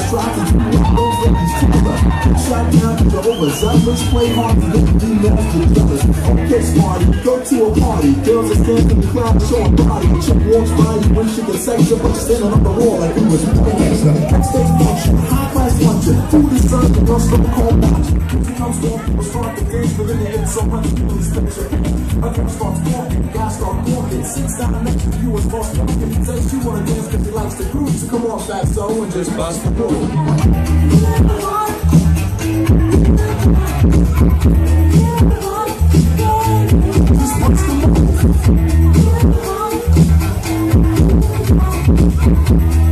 try to do what those ladies together. Shot down to Jehovah, Zombies play hard to get the nasty jealous. Okay, smarty, go to a party. Girls are standing in the crowd showing body. A chick walks by you when she can say so, but you're standing on the wall like we was backstage function, high class luncheon. Food is served and girls don't call watch. Comes on, people start the dance, but in the head so much people special. A girl starts walking, guys start walking. Sits down next to you and starts walking. Says she wanna dance because she likes the groove. So come on, fat so and just bust the move. Just bust the move.